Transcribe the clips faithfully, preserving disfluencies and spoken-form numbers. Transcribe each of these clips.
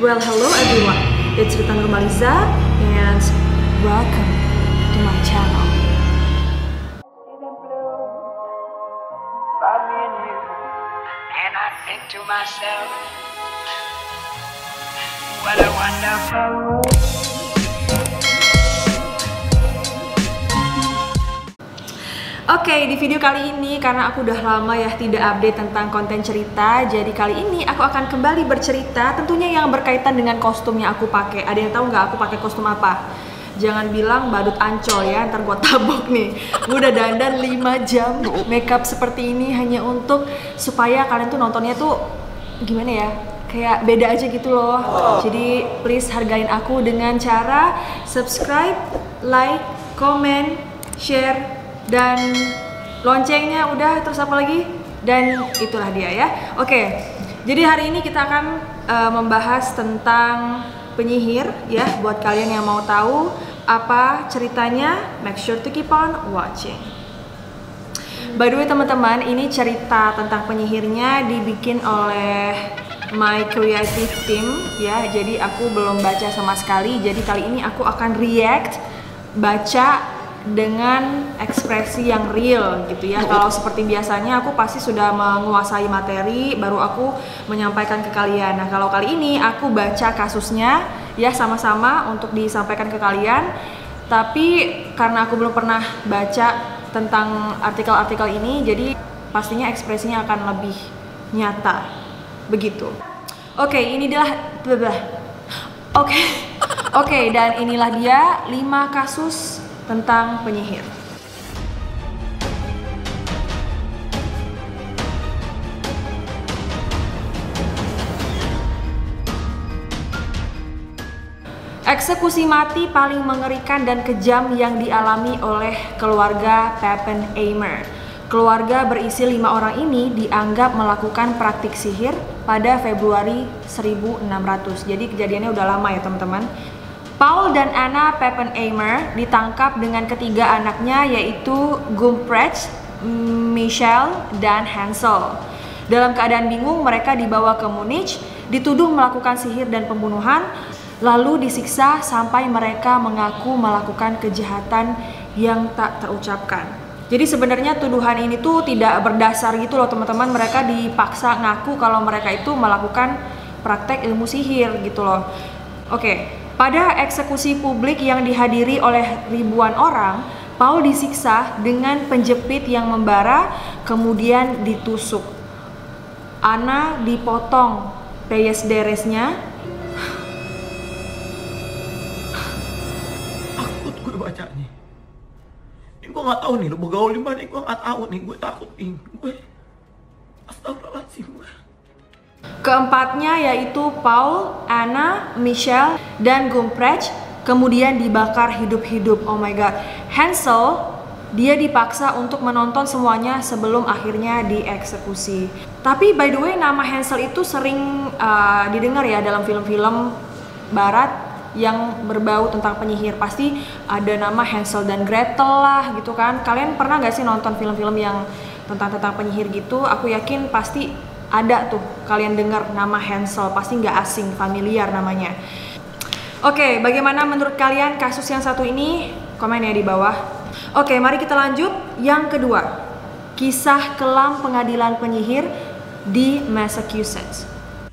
Well, hello everyone, it's Rita Nurmaliza and welcome to my channel. And I think to myself, what a wonderful world. Oke, okay, di video kali ini karena aku udah lama ya tidak update tentang konten cerita, jadi kali ini aku akan kembali bercerita tentunya yang berkaitan dengan kostum yang aku pakai. Ada yang tahu nggak aku pakai kostum apa? Jangan bilang badut ancol ya, ntar gua tabok nih. Gue udah dandan lima jam makeup seperti ini hanya untuk supaya kalian tuh nontonnya tuh gimana ya, kayak beda aja gitu loh. Jadi please hargain aku dengan cara subscribe, like, comment, share, dan loncengnya udah, terus apa lagi? Dan itulah dia ya. Oke, jadi hari ini kita akan uh, membahas tentang penyihir ya. Buat kalian yang mau tahu apa ceritanya, make sure to keep on watching. By the way teman-teman, ini cerita tentang penyihirnya dibikin oleh my creative team ya. Jadi aku belum baca sama sekali. Jadi kali ini aku akan react, baca dengan ekspresi yang real gitu ya. Kalau seperti biasanya aku pasti sudah menguasai materi baru aku menyampaikan ke kalian. Nah kalau kali ini aku baca kasusnya ya sama-sama untuk disampaikan ke kalian. Tapi karena aku belum pernah baca tentang artikel-artikel ini, jadi pastinya ekspresinya akan lebih nyata begitu. Oke, ini adalah Oke. Oke, dan inilah dia lima kasus tentang penyihir. Eksekusi mati paling mengerikan dan kejam yang dialami oleh keluarga Pappenheimer. Keluarga berisi lima orang ini dianggap melakukan praktik sihir pada Februari seribu enam ratus. Jadi kejadiannya udah lama ya teman-teman. Paul dan Anna Pappenheimer ditangkap dengan ketiga anaknya yaitu Gumprecht, Michelle, dan Hansel. Dalam keadaan bingung mereka dibawa ke Munich, dituduh melakukan sihir dan pembunuhan, lalu disiksa sampai mereka mengaku melakukan kejahatan yang tak terucapkan. Jadi sebenarnya tuduhan ini tuh tidak berdasar gitu loh teman-teman. Mereka dipaksa ngaku kalau mereka itu melakukan praktek ilmu sihir gitu loh. Oke. Pada eksekusi publik yang dihadiri oleh ribuan orang, Paul disiksa dengan penjepit yang membara, kemudian ditusuk. Anna dipotong peyes-deresnya. Takut gue bacanya. Ini gue gak tahu nih, lo bergaul di mana, gue gak tahu nih, gue takut nih. Gue astagfirullahaladzim gue. Keempatnya yaitu Paul, Anna, Michelle, dan Gumprecht kemudian dibakar hidup-hidup. Oh my god. Hansel, dia dipaksa untuk menonton semuanya sebelum akhirnya dieksekusi. Tapi by the way nama Hansel itu sering uh, didengar ya dalam film-film barat yang berbau tentang penyihir. Pasti ada nama Hansel dan Gretel lah gitu kan. Kalian pernah gak sih nonton film-film yang tentang-tentang penyihir gitu? Aku yakin pasti ada tuh kalian dengar nama Hansel, pasti nggak asing, familiar namanya. Oke, bagaimana menurut kalian kasus yang satu ini? Komen ya di bawah. Oke, mari kita lanjut. Yang kedua, kisah kelam pengadilan penyihir di Massachusetts.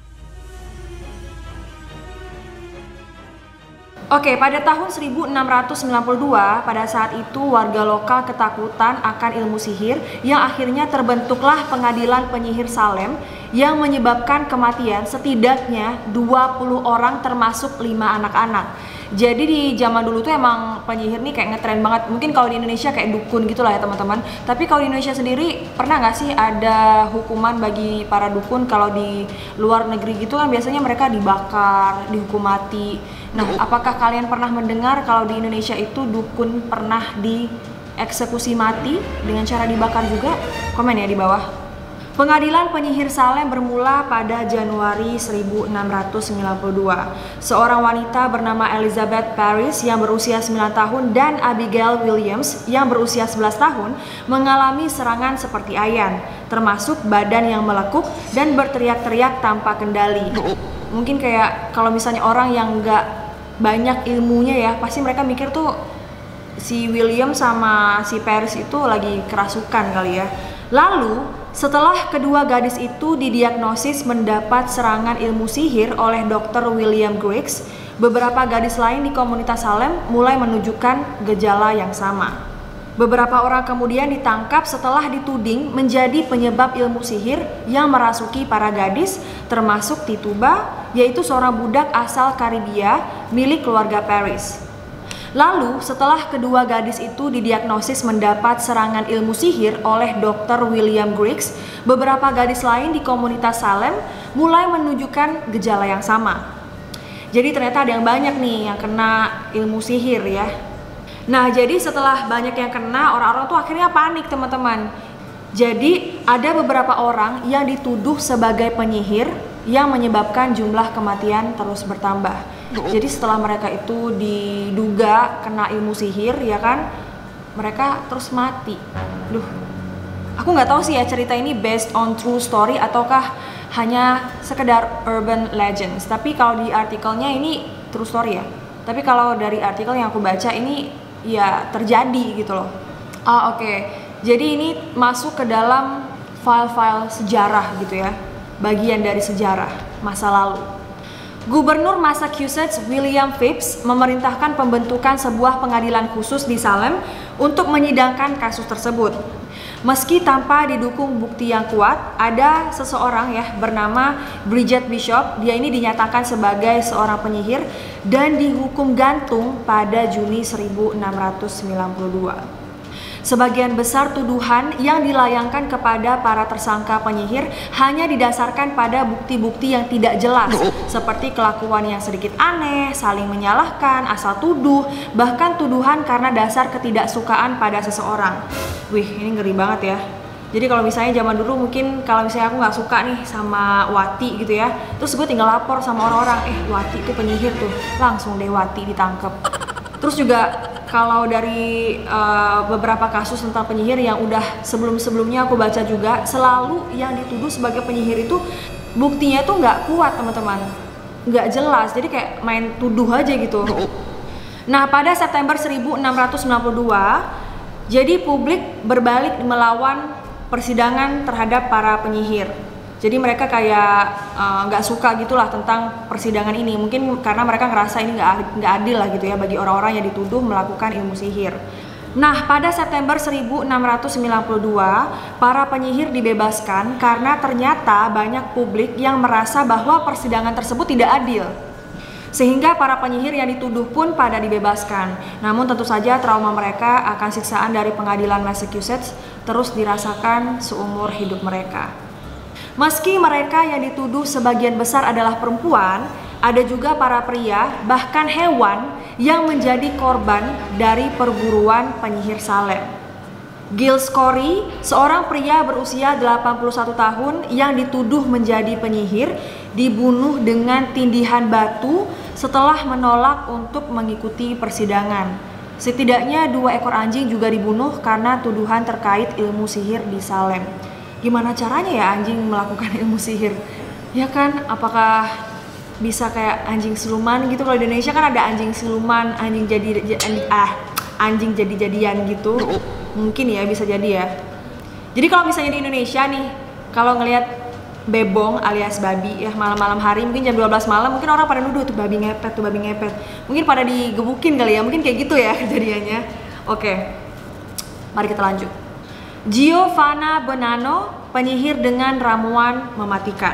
Oke, pada tahun seribu enam ratus sembilan puluh dua, pada saat itu warga lokal ketakutan akan ilmu sihir yang akhirnya terbentuklah pengadilan penyihir Salem yang menyebabkan kematian setidaknya dua puluh orang termasuk lima anak-anak. Jadi di zaman dulu tuh emang penyihir nih kayak ngetren banget. Mungkin kalau di Indonesia kayak dukun gitu lah ya teman-teman. Tapi kalau di Indonesia sendiri pernah nggak sih ada hukuman bagi para dukun? Kalau di luar negeri gitu kan biasanya mereka dibakar, dihukum mati. Nah, apakah kalian pernah mendengar kalau di Indonesia itu dukun pernah dieksekusi mati dengan cara dibakar juga? Komen ya di bawah. Pengadilan penyihir Salem bermula pada Januari seribu enam ratus sembilan puluh dua. Seorang wanita bernama Elizabeth Paris yang berusia sembilan tahun dan Abigail Williams yang berusia sebelas tahun mengalami serangan seperti ayan, termasuk badan yang melekuk dan berteriak-teriak tanpa kendali. Mungkin kayak kalau misalnya orang yang nggak banyak ilmunya ya, pasti mereka mikir tuh si William sama si Paris itu lagi kerasukan kali ya. Lalu setelah kedua gadis itu didiagnosis mendapat serangan ilmu sihir oleh dokter William Griggs, beberapa gadis lain di komunitas Salem mulai menunjukkan gejala yang sama. Beberapa orang kemudian ditangkap setelah dituding menjadi penyebab ilmu sihir yang merasuki para gadis, termasuk Tituba, yaitu seorang budak asal Karibia milik keluarga Paris. Lalu setelah kedua gadis itu didiagnosis mendapat serangan ilmu sihir oleh dokter William Griggs, beberapa gadis lain di komunitas Salem mulai menunjukkan gejala yang sama. Jadi ternyata ada yang banyak nih yang kena ilmu sihir ya. Nah, jadi setelah banyak yang kena, orang-orang tuh akhirnya panik, teman-teman. Jadi ada beberapa orang yang dituduh sebagai penyihir yang menyebabkan jumlah kematian terus bertambah. Jadi setelah mereka itu diduga kena ilmu sihir, ya kan, mereka terus mati. Duh, aku nggak tahu sih ya cerita ini based on true story ataukah hanya sekedar urban legends. Tapi kalau di artikelnya ini true story ya. Tapi kalau dari artikel yang aku baca ini ya terjadi gitu loh. Ah oke, okay. Jadi ini masuk ke dalam file-file sejarah gitu ya, bagian dari sejarah masa lalu. Gubernur Massachusetts William Phips memerintahkan pembentukan sebuah pengadilan khusus di Salem untuk menyidangkan kasus tersebut. Meski tanpa didukung bukti yang kuat, ada seseorang ya bernama Bridget Bishop. Dia ini dinyatakan sebagai seorang penyihir dan dihukum gantung pada Juni seribu enam ratus sembilan puluh dua. Sebagian besar tuduhan yang dilayangkan kepada para tersangka penyihir hanya didasarkan pada bukti-bukti yang tidak jelas, seperti kelakuan yang sedikit aneh, saling menyalahkan, asal tuduh, bahkan tuduhan karena dasar ketidaksukaan pada seseorang. Wih, ini ngeri banget ya. Jadi kalau misalnya zaman dulu mungkin kalau misalnya aku nggak suka nih sama Wati gitu ya, terus gue tinggal lapor sama orang-orang, eh Wati itu penyihir tuh, langsung deh Wati ditangkep. Terus juga kalau dari uh, beberapa kasus tentang penyihir yang udah sebelum-sebelumnya aku baca juga, selalu yang dituduh sebagai penyihir itu buktinya tuh nggak kuat, teman-teman, nggak jelas, jadi kayak main tuduh aja gitu. Nah, pada September seribu enam ratus sembilan puluh dua, jadi publik berbalik melawan persidangan terhadap para penyihir. Jadi mereka kayak nggak uh, suka gitulah tentang persidangan ini. Mungkin karena mereka ngerasa ini nggak nggak adil lah gitu ya bagi orang-orang yang dituduh melakukan ilmu sihir. Nah, pada September seribu enam ratus sembilan puluh dua, para penyihir dibebaskan karena ternyata banyak publik yang merasa bahwa persidangan tersebut tidak adil. Sehingga para penyihir yang dituduh pun pada dibebaskan. Namun tentu saja trauma mereka akan siksaan dari pengadilan Massachusetts terus dirasakan seumur hidup mereka. Meski mereka yang dituduh sebagian besar adalah perempuan, ada juga para pria, bahkan hewan yang menjadi korban dari perburuan penyihir Salem. Giles Corey, seorang pria berusia delapan puluh satu tahun yang dituduh menjadi penyihir, dibunuh dengan tindihan batu setelah menolak untuk mengikuti persidangan. Setidaknya dua ekor anjing juga dibunuh karena tuduhan terkait ilmu sihir di Salem. Gimana caranya ya anjing melakukan ilmu sihir? Ya kan, apakah bisa kayak anjing siluman gitu? Kalau di Indonesia kan ada anjing siluman, anjing jadi anjing, ah, anjing jadi-jadian gitu. Mungkin ya bisa jadi ya. Jadi kalau misalnya di Indonesia nih, kalau ngelihat bebong alias babi ya malam-malam hari mungkin jam dua belas malam, mungkin orang pada nuduh tuh babi ngepet, tuh babi ngepet. Mungkin pada digebukin kali ya, mungkin kayak gitu ya kejadiannya. Oke, mari kita lanjut. Giovanna Bonanno, penyihir dengan ramuan mematikan.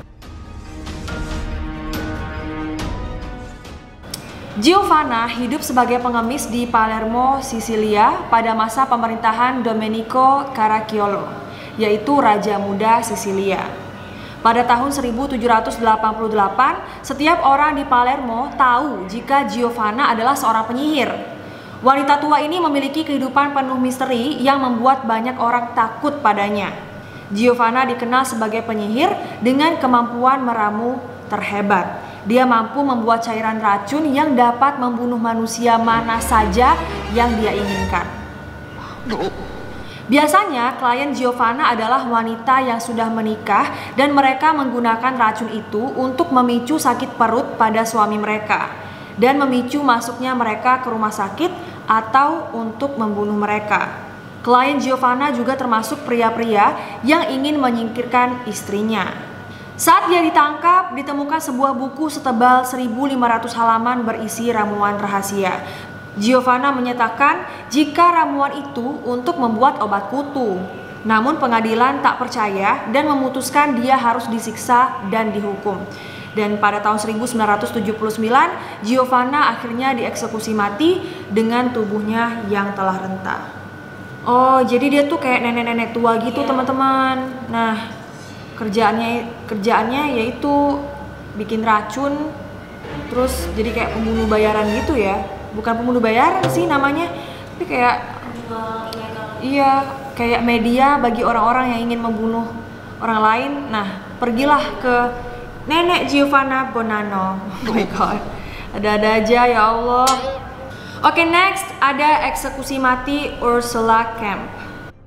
Giovanna hidup sebagai pengemis di Palermo, Sisilia pada masa pemerintahan Domenico Caracciolo, yaitu Raja Muda Sisilia. Pada tahun seribu tujuh ratus delapan puluh delapan, setiap orang di Palermo tahu jika Giovanna adalah seorang penyihir. Wanita tua ini memiliki kehidupan penuh misteri yang membuat banyak orang takut padanya. Giovanna dikenal sebagai penyihir dengan kemampuan meramu terhebat. Dia mampu membuat cairan racun yang dapat membunuh manusia mana saja yang dia inginkan. Biasanya klien Giovanna adalah wanita yang sudah menikah dan mereka menggunakan racun itu untuk memicu sakit perut pada suami mereka dan memicu masuknya mereka ke rumah sakit atau untuk membunuh mereka. Klien Giovanna juga termasuk pria-pria yang ingin menyingkirkan istrinya. Saat dia ditangkap, ditemukan sebuah buku setebal seribu lima ratus halaman berisi ramuan rahasia. Giovanna menyatakan jika ramuan itu untuk membuat obat kutu. Namun pengadilan tak percaya dan memutuskan dia harus disiksa dan dihukum. Dan pada tahun seribu sembilan ratus tujuh puluh sembilan, Giovanna akhirnya dieksekusi mati dengan tubuhnya yang telah renta. Oh, jadi dia tuh kayak nenek-nenek tua gitu, teman-teman. Nah, kerjaannya kerjaannya yaitu bikin racun, terus jadi kayak pembunuh bayaran gitu ya. Bukan pembunuh bayaran sih namanya, tapi kayak iya, kayak media bagi orang-orang yang ingin membunuh orang lain. Nah, pergilah ke nenek Giovanna Bonanno. Oh my god, ada-ada aja ya Allah. Oke, okay, next ada eksekusi mati Ursula Kemp.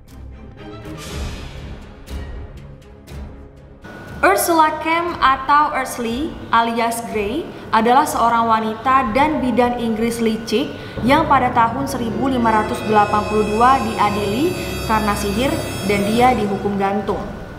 Ursula Kemp atau Ursly alias Grey adalah seorang wanita dan bidan Inggris licik yang pada tahun seribu lima ratus delapan puluh dua diadili karena sihir dan dia dihukum gantung.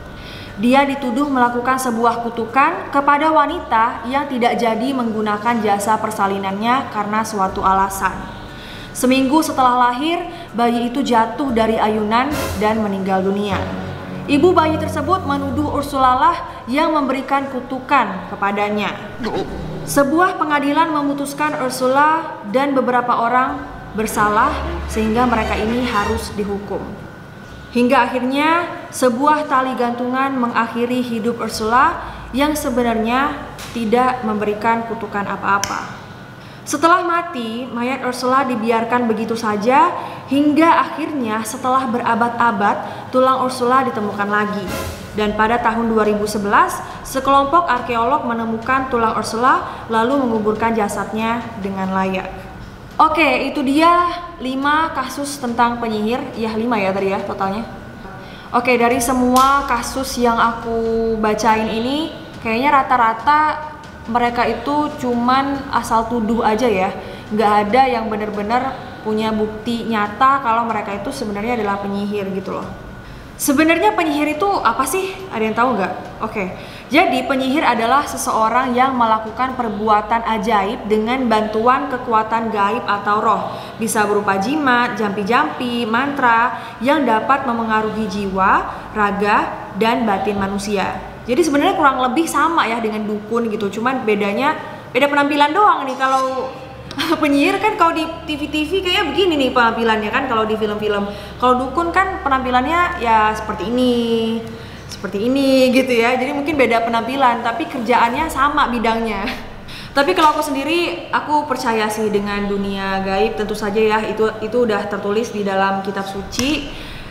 Dia dituduh melakukan sebuah kutukan kepada wanita yang tidak jadi menggunakan jasa persalinannya karena suatu alasan. Seminggu setelah lahir, bayi itu jatuh dari ayunan dan meninggal dunia. Ibu bayi tersebut menuduh Ursula lah yang memberikan kutukan kepadanya. Sebuah pengadilan memutuskan Ursula dan beberapa orang bersalah sehingga mereka ini harus dihukum. Hingga akhirnya sebuah tali gantungan mengakhiri hidup Ursula yang sebenarnya tidak memberikan kutukan apa-apa. Setelah mati, mayat Ursula dibiarkan begitu saja hingga akhirnya setelah berabad-abad tulang Ursula ditemukan lagi. Dan pada tahun dua ribu sebelas, sekelompok arkeolog menemukan tulang Ursula lalu menguburkan jasadnya dengan layak. Oke, itu dia lima kasus tentang penyihir. Ya, lima ya tadi ya totalnya. Oke, dari semua kasus yang aku bacain ini, kayaknya rata-rata mereka itu cuman asal tuduh aja ya. Nggak ada yang benar-benar punya bukti nyata kalau mereka itu sebenarnya adalah penyihir gitu loh. Sebenarnya penyihir itu apa sih? Ada yang tahu nggak? Oke, jadi penyihir adalah seseorang yang melakukan perbuatan ajaib dengan bantuan kekuatan gaib atau roh. Bisa berupa jimat, jampi-jampi, mantra yang dapat memengaruhi jiwa, raga, dan batin manusia. Jadi sebenarnya kurang lebih sama ya dengan dukun gitu. Cuman bedanya beda penampilan doang nih. Kalau penyihir kan kalau di T V T V kayaknya begini nih penampilannya kan kalau di film-film. Kalau dukun kan penampilannya ya seperti ini, seperti ini gitu ya. Jadi mungkin beda penampilan tapi kerjaannya sama bidangnya. Tapi kalau aku sendiri, aku percaya sih dengan dunia gaib tentu saja ya. Itu itu udah tertulis di dalam kitab suci.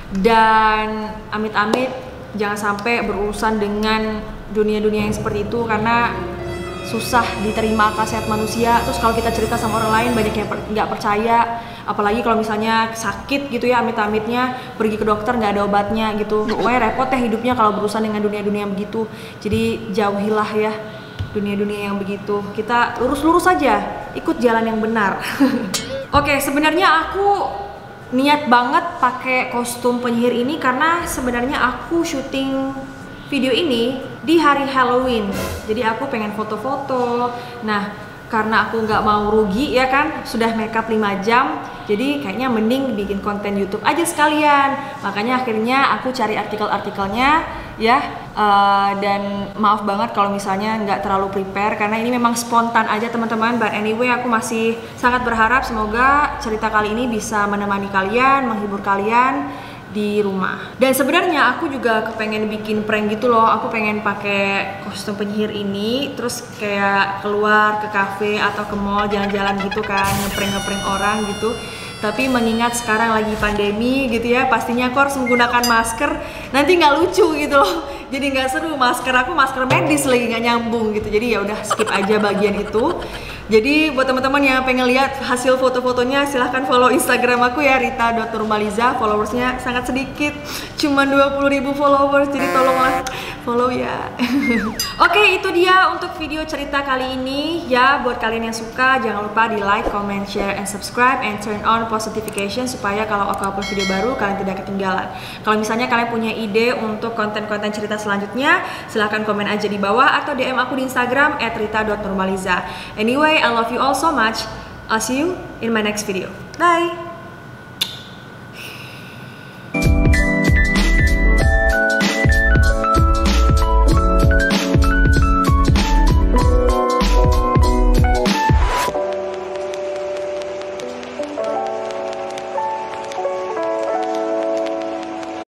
Dan amit-amit jangan sampai berurusan dengan dunia-dunia yang seperti itu karena susah diterima akal sehat manusia. Terus kalau kita cerita sama orang lain banyak yang nggak per, percaya, apalagi kalau misalnya sakit gitu ya amit-amitnya pergi ke dokter nggak ada obatnya gitu. Pokoknya repot ya hidupnya kalau berurusan dengan dunia-dunia yang begitu. Jadi jauhilah ya dunia-dunia yang begitu. Kita lurus-lurus saja, ikut jalan yang benar. Oke, sebenarnya aku niat banget pakai kostum penyihir ini karena sebenarnya aku syuting video ini di hari Halloween. Jadi aku pengen foto-foto. Nah, karena aku nggak mau rugi ya kan, sudah makeup lima jam. Jadi kayaknya mending bikin konten YouTube aja sekalian. Makanya akhirnya aku cari artikel-artikelnya ya. Uh, dan maaf banget kalau misalnya nggak terlalu prepare karena ini memang spontan aja teman-teman. But anyway, aku masih sangat berharap semoga cerita kali ini bisa menemani kalian, menghibur kalian di rumah. Dan sebenarnya aku juga kepengen bikin prank gitu loh. Aku pengen pakai kostum penyihir ini terus kayak keluar ke kafe atau ke mall jalan-jalan gitu kan, ngeprank-ngeprank orang gitu. Tapi mengingat sekarang lagi pandemi gitu ya, pastinya aku harus menggunakan masker. Nanti nggak lucu gitu loh. Jadi nggak seru, masker aku masker medis lagi nggak nyambung gitu. Jadi ya udah skip aja bagian itu. Jadi buat teman-teman yang pengen lihat hasil foto-fotonya, silahkan follow Instagram aku ya, rita dot nurmaliza. Followersnya sangat sedikit, cuma dua puluh ribu followers, jadi tolonglah follow ya. Oke, itu dia untuk video cerita kali ini ya. Buat kalian yang suka, jangan lupa di like, comment, share, and subscribe, and turn on post notification supaya kalau aku upload video baru kalian tidak ketinggalan. Kalau misalnya kalian punya ide untuk konten-konten cerita selanjutnya, silahkan komen aja di bawah atau D M aku di Instagram at rita dot nurmaliza. Anyway, I love you all so much. I'll see you in my next video. Bye!